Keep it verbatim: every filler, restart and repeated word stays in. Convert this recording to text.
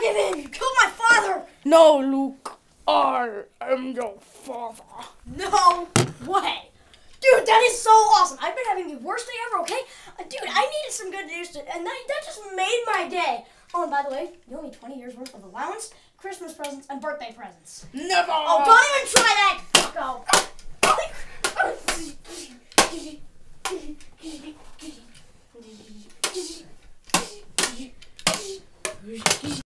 forgive him. You killed my father. No, Luke. I am your father. No way. Dude, that is so awesome. I've been having the worst day ever, okay? Uh, dude, I needed some good news, to, and that, that just made my day. Oh, and by the way, you owe me twenty years worth of allowance, Christmas presents, and birthday presents. Never. Oh, don't even try that.